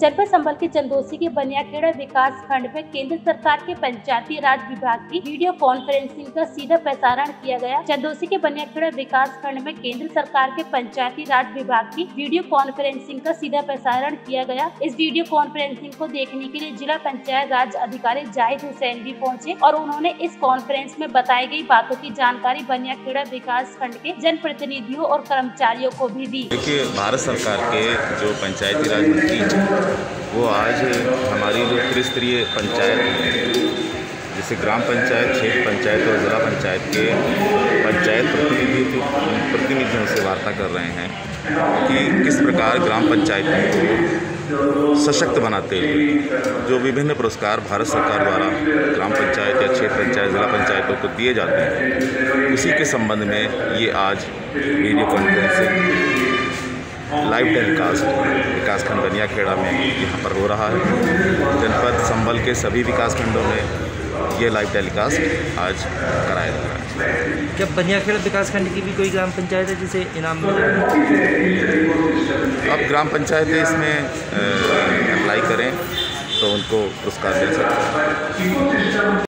जनपद संभल के चंदोसी के बनियाखेड़ा विकास खंड में केंद्र सरकार के पंचायती राज विभाग की वीडियो कॉन्फ्रेंसिंग का सीधा प्रसारण किया गया। चंदोसी के बनियाखेड़ा विकास खंड में केंद्र सरकार के पंचायती राज विभाग की वीडियो कॉन्फ्रेंसिंग का सीधा प्रसारण किया गया। इस वीडियो कॉन्फ्रेंसिंग को देखने के लिए जिला पंचायत राज अधिकारी जाहिद हुसैन भी पहुंचे और उन्होंने इस कॉन्फ्रेंस में बताई गई बातों की जानकारी बनियाखेड़ा विकास खंड के जनप्रतिनिधियों और कर्मचारियों को भी दी। देखिए, भारत सरकार के जो पंचायती राज मंत्री हैं वो आज हमारी जो त्रिस्तरीय पंचायत है, जैसे ग्राम पंचायत, क्षेत्र पंचायत और जिला पंचायत के पंचायत प्रतिनिधियों से वार्ता कर रहे हैं कि किस प्रकार ग्राम पंचायतों को सशक्त बनाते हुए जो विभिन्न पुरस्कार भारत सरकार द्वारा ग्राम पंचायत या क्षेत्र पंचायत, जिला पंचायतों को दिए जाते हैं, उसी के संबंध में ये आज वीडियो कॉन्फ्रेंसिंग लाइव टेलीकास्ट विकासखंड बनियाखेड़ा में यहाँ पर हो रहा है। जनपद संभल के सभी विकासखंडों में ये लाइव टेलीकास्ट आज कराया जा रहा है। क्या बनियाखेड़ा विकासखंड की भी कोई ग्राम पंचायत है जिसे इनाम मिल रहा है? अब ग्राम पंचायतें इसमें अप्लाई करें तो उनको पुरस्कार मिल सकता है।